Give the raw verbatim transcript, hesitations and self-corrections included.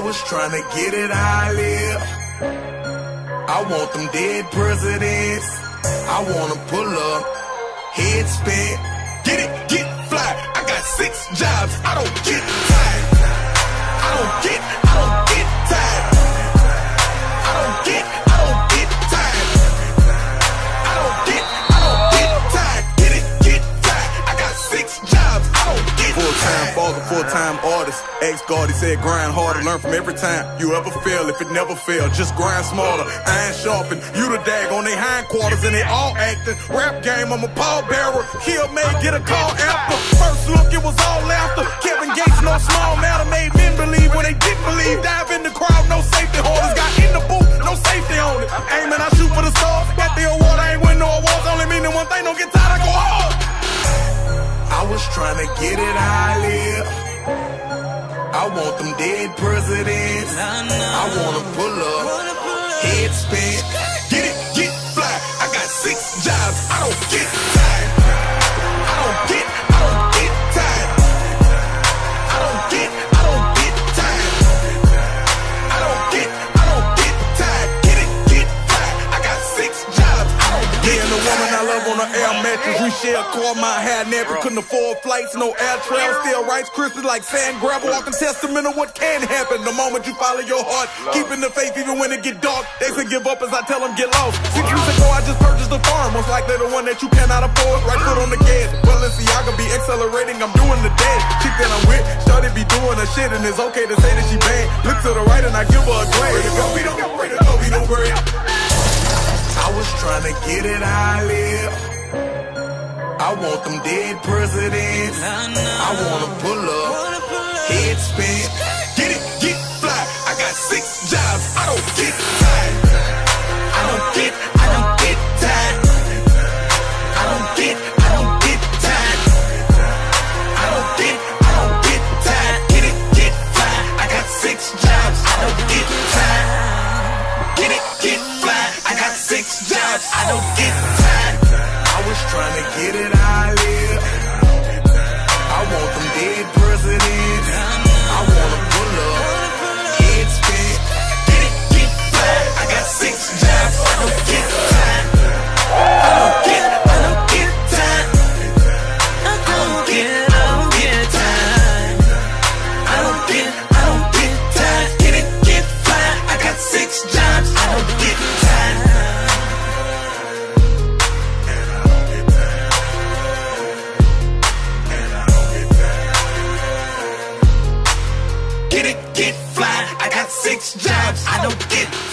was trying to get it how I live. I want them dead presidents. I wanna pull up, head spin, get it, get fly. I got six jobs, I don't get tired. I don't get, I don't get tired. I don't get, I don't get tired. I don't get, I don't get tired. Get it, get tired. I got six jobs, I don't get tired. Full-time father, full-time artist. Ex-guard, he said grind harder, learn from every time you ever fail. If it never failed, just grind smarter. Iron sharpen, you the dag on they hindquarters and they all acting. Rap game, I'm a pallbearer. Kill May, get a call after. First look, it was all laughter. Kevin Gates, no small matter, made men believe when they didn't believe. Dive in the crowd, no safety holders. Got in the booth, no safety on it. Aiming, I shoot for the stars. Got the award, I ain't win no awards. Only meaning one thing, don't get tired, I go hard. I was trying to get it how I live. I want them dead presidents. I wanna pull up, head spin, get it, get fly. I got six jobs, I don't get tired. I don't get, I don't get tired. I don't get, I don't get tired. I don't get, I don't get tired. Get it, get fly. I got six jobs, I don't get tired. Me and the woman I love on an air mattress. We share a car, my hair nappy. Couldn't afford flights, no air travel. Still Rice Krispies like sand gravel. Walking testament of what can happen the moment you follow your heart. Keeping the faith even when it get dark. They say give up as I tell them get lost. Six years ago I just purchased a farm. Most likely the one that you cannot afford. Right foot on the gas. Well, let's see, I could be accelerating. I'm doing the dance. Chick that I'm with started be doing her shit. And it's okay to say that she bad. Look to the right and I give her a glance. We don't get ready to go, we don't worry. I was trying to get it how I live. I want them dead presidents. I wanna pull up, head spin, get it, get fly. I got six jobs, I don't get tired. I don't get, I don't get tired. I don't get, I don't get tired. I don't get, I don't get tired. Get it, get fly. I got six jobs, I don't get tired. Get it, get fly. I got six jobs, I don't get tired. I was trying to get it how I live. I want them dead presidents. I wanna pull up, head spin, get it, get fly. I got six jobs, I don't get tired. I don't get, I don't get tired. I don't get, I don't get tired. I don't get, I don't get tired. Get it, get fly. I got six jobs, I don't get tired. Get it, get fly. I got six jobs, I don't get